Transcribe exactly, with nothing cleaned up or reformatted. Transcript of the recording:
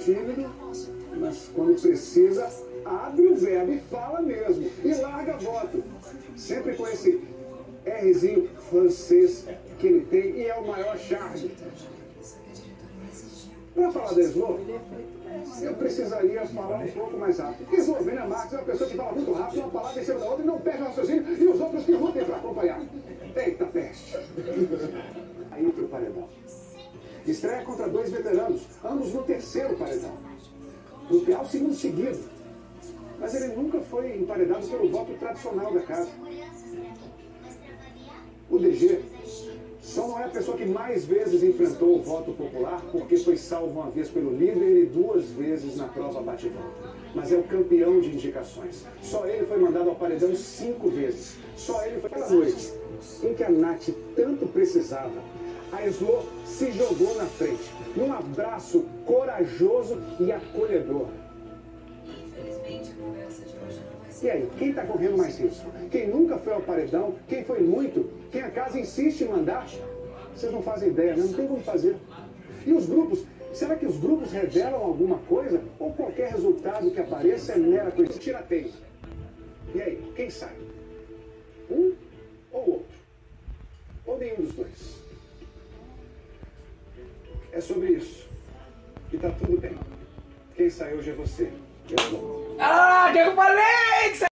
tímido, mas quando precisa, abre o verbo e fala mesmo. E larga voto. Sempre com esse Rzinho francês que ele tem e é o maior charme. Para falar da Slow, eu precisaria falar um pouco mais rápido. Porque Eslovênia Marques é uma pessoa que fala muito rápido, uma palavra em cima da outra e não perde o raciocínio, e os outros que lutem para acompanhar. Eita peste! Aí pro paredão. Estreia contra dois veteranos, ambos no terceiro paredão. No P A, o segundo seguido. Mas ele nunca foi emparedado pelo voto tradicional da casa. O D G só não é a pessoa que mais vezes enfrentou o voto popular porque foi salvo uma vez pelo líder e duas vezes na prova bate-volta. Mas é o campeão de indicações. Só ele foi mandado ao paredão cinco vezes. Só ele foi aquela noite em que a Nath tanto precisava. A Slow se jogou na frente, num abraço corajoso e acolhedor. E aí, quem está correndo mais risco? Quem nunca foi ao paredão? Quem foi muito? Quem a casa insiste em mandar? Vocês não fazem ideia, né? Não tem como fazer. E os grupos? Será que os grupos revelam alguma coisa? Ou qualquer resultado que apareça é mera coisa? Tirateio. E aí, quem sai? Um ou outro? Ou nenhum dos dois? É sobre isso. E tá tudo bem. Quem sai hoje é você. Eu vou. Ah, que eu falei!